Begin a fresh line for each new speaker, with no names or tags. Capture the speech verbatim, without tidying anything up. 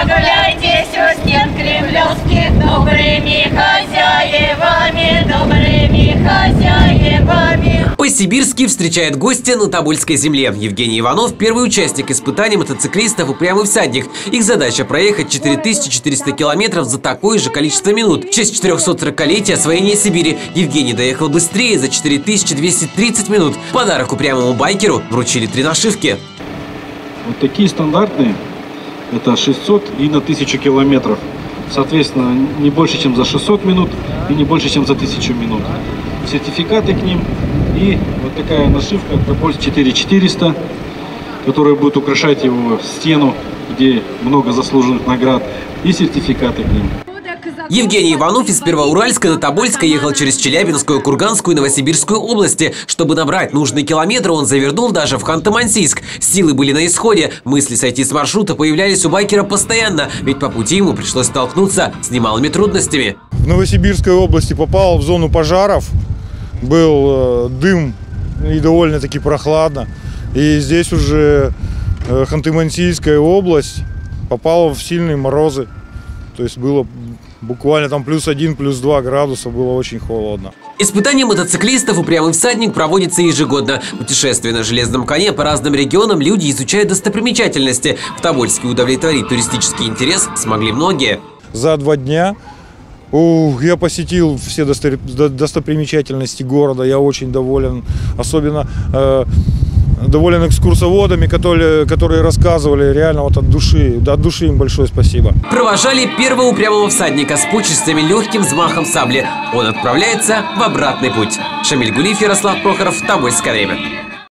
прогуляйтесь у стен кремлевских добрыми хозяевами, добрыми хозяевами.
По-сибирски встречает гостя на Тобольской земле. Евгений Иванов – первый участник испытаний мотоциклистов «Упрямый всадник». Их задача – проехать четыре тысячи четыреста километров за такое же количество минут. В честь четырехсотсорокалетия освоения Сибири Евгений доехал быстрее за четыре тысячи двести тридцать минут. Подарок упрямому байкеру вручили три нашивки.
Вот такие стандартные. Это шестьсот и на тысячу километров. Соответственно, не больше, чем за шестьсот минут и не больше, чем за тысячу минут. Сертификаты к ним и вот такая нашивка Тополь четыре тысячи четыреста, которая будет украшать его стену, где много заслуженных наград, и сертификаты к ним.
Евгений Иванов из Первоуральска на Тобольска ехал через Челябинскую, Курганскую и Новосибирскую области. Чтобы набрать нужные километры, он завернул даже в Ханты-Мансийск. Силы были на исходе. Мысли сойти с маршрута появлялись у байкера постоянно, ведь по пути ему пришлось столкнуться с немалыми трудностями.
В Новосибирской области попал в зону пожаров. Был э, дым и довольно-таки прохладно. И здесь уже э, Ханты-Мансийская область попала в сильные морозы. То есть было буквально там плюс один, плюс два градуса, было очень холодно.
Испытания мотоциклистов «Упрямый всадник» проводится ежегодно. Путешествуя на железном коне по разным регионам, люди изучают достопримечательности. В Тобольске удовлетворить туристический интерес смогли многие.
За два дня ух, я посетил все достопримечательности города, я очень доволен. Особенно э, доволен экскурсоводами, которые, которые рассказывали реально вот от души. От души им большое спасибо.
Провожали первого упрямого всадника с почестями, легким взмахом сабли. Он отправляется в обратный путь. Шамиль Гулиев, Ярослав Прохоров, Тобольское время.